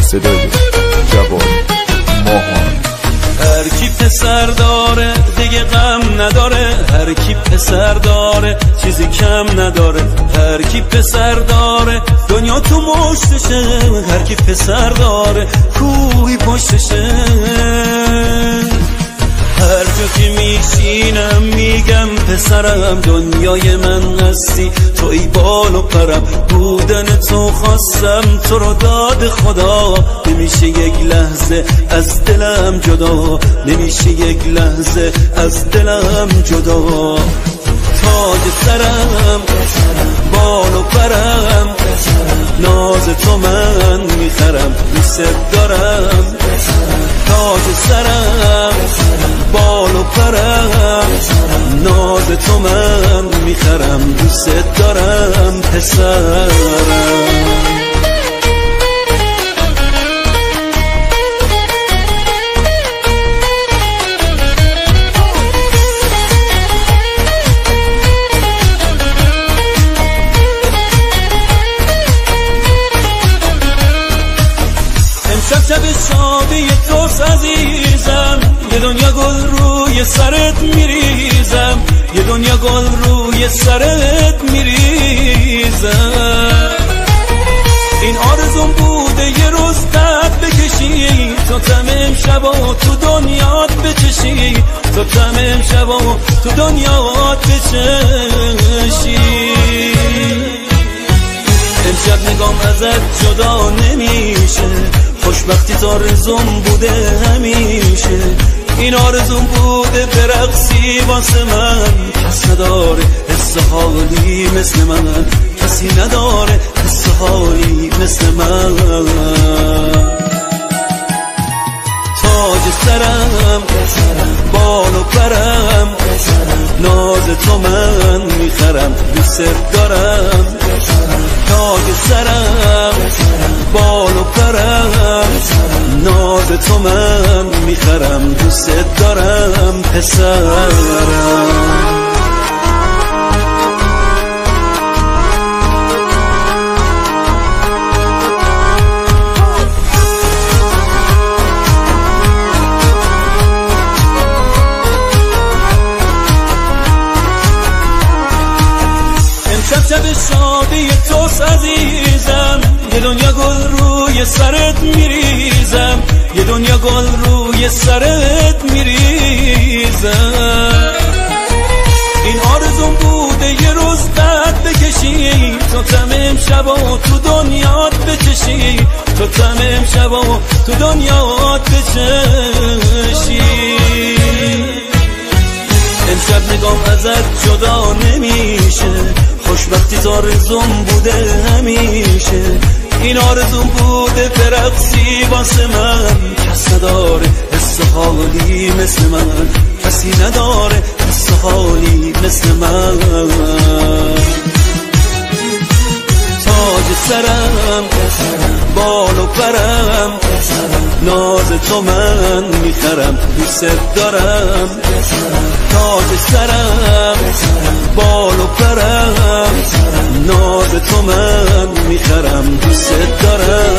صدای جواد ماهان. هر کی پسر داره دیگه غم نداره، هر کی پسر داره چیزی کم نداره، هر کی پسر داره دنیا تو مشتشه، هر کی پسر داره کوهی پشتشه. هر جا که میشینم میگم پسرم دنیای من هستی، توی بال و پرم، بودن تو خواستم تو رو داد خدا، نمیشه یک لحظه از دلم جدا، نمیشه یک لحظه از دلم جدا. تاج سرم بال و پرم، ناز تو من میخرم دوست دارم. تاج سرم بال و پرم، ناز تو من میخرم دوست دارم پسرم. شب شادی توست عزیزم، یه دنیا گل روی سرت میریزم، یه دنیا گل روی سرت میریزم. این آرزوم بوده یه روز قد بکشی، تو تمام شبا تو دنیات بچشی، تو تمام شبا تو دنیات بچشی. امشب نگام ازت جدا نمیشه، خوشبختی تا آرزوم بوده همیشه. این آرزوم بوده برقصی واسه من، کس نداره حس حالی مثل من، کسی نداره حس حالی مثل من. تاج سرم بال و پرم، ناز تو من میخرم دوست دارم. تاج سرم بال و پرم، ناز تو من میخرم دوست دارم پسرم. شب شادی توست عزیزم، یه دنیا گل روی سرت میریزم، یه دنیا گل روی سرت میریزم. این آرزوم بوده یه روز قد بکشی، تو تمام شبا تو دنیات بچشی، تو تمام شبا تو دنیات بچشی. امشب نگام ازت جدا نمیشه، خوشبختی تا آرزوم بوده همیشه. این آرزوم بوده برقصی واسه من، کس نداره حس حالی مثل من، کسی نداره حس حالی مثل من. تاج سرم بال و پرم، ناز تو من میخرم دوست دارم. تاج سرم بال و پرم، ناز تو من میخرم دوست دارم.